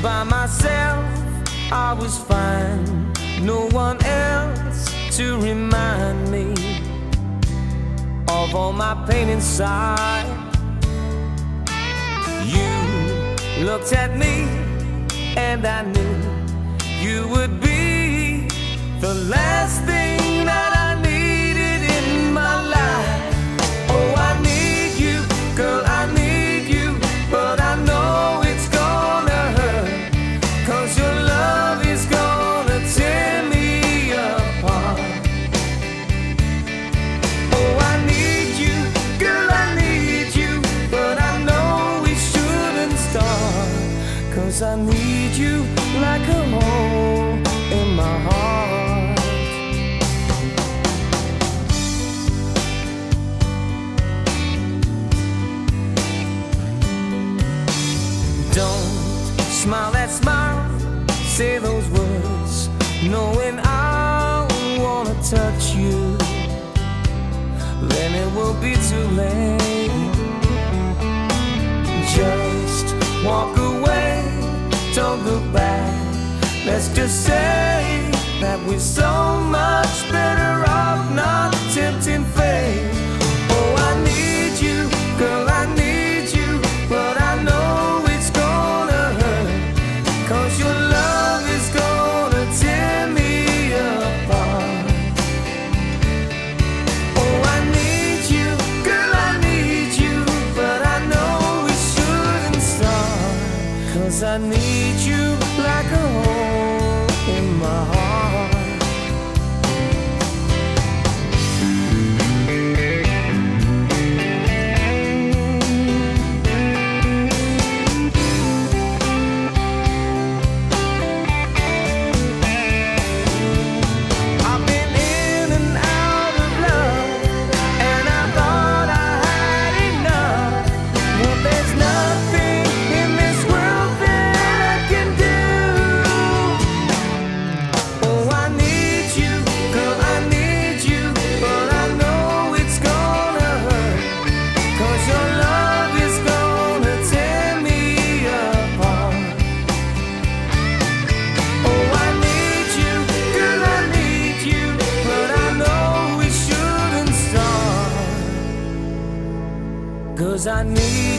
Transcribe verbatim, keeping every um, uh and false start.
by myself, I was fine. No one else to remind me of all my pain inside. You looked at me and I knew you would be the last thing that I needed in my life. Oh, I need you, girl, I need you, but I know it's gonna hurt, 'cause your love is gonna tear me apart. Oh, I need you, girl, I need you, but I know we shouldn't start, 'cause I need you like a hole in my heart. Don't smile that smile, say those words, knowing I wanna touch you. Then it will be too late. Just walk away, don't look back. Let's just say that we're so much better off not tempting fate. Oh, I need you, girl, I need you, but I know it's gonna hurt, 'cause your love is gonna tear me apart. Oh, I need you, girl, I need you, but I know we shouldn't start, 'cause I need you like a hole in my heart. I've been in and out of love, and I thought I had enough, but there's nothing in this world that I can do. Oh, I need you, girl, I need you, but I know it's gonna hurt, 'cause your love is gonna tear me apart. Oh, I need you, girl, I need you, but I know we shouldn't start, 'cause I need